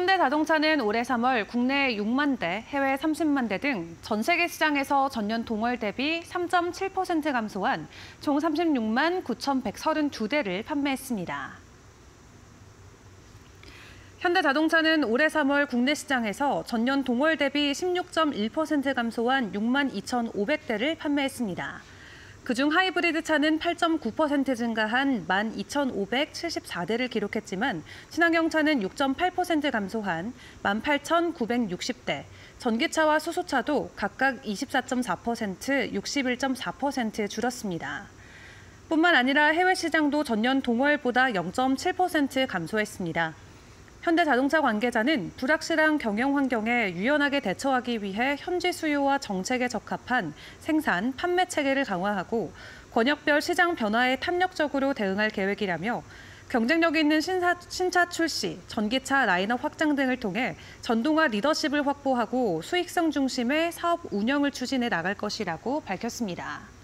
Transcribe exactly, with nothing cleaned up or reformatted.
현대자동차는 올해 삼월 국내 육만 대, 해외 삼십만 대 등 전 세계 시장에서 전년 동월 대비 삼 점 칠 퍼센트 감소한 총 삼십육만 구천백삼십이 대를 판매했습니다. 현대자동차는 올해 삼월 국내 시장에서 전년 동월 대비 십육 점 일 퍼센트 감소한 육만 이천오백 대를 판매했습니다. 그중 하이브리드 차는 팔 점 구 퍼센트 증가한 만 이천오백칠십사 대를 기록했지만 친환경 차는 육 점 팔 퍼센트 감소한 만 팔천구백육십 대, 전기차와 수소차도 각각 이십사 점 사 퍼센트, 육십일 점 사 퍼센트 줄었습니다. 뿐만 아니라 해외 시장도 전년 동월보다 영 점 칠 퍼센트 감소했습니다. 현대자동차 관계자는 불확실한 경영 환경에 유연하게 대처하기 위해 현지 수요와 정책에 적합한 생산, 판매 체계를 강화하고 권역별 시장 변화에 탄력적으로 대응할 계획이라며 경쟁력 있는 신사, 신차 출시, 전기차 라인업 확장 등을 통해 전동화 리더십을 확보하고 수익성 중심의 사업 운영을 추진해 나갈 것이라고 밝혔습니다.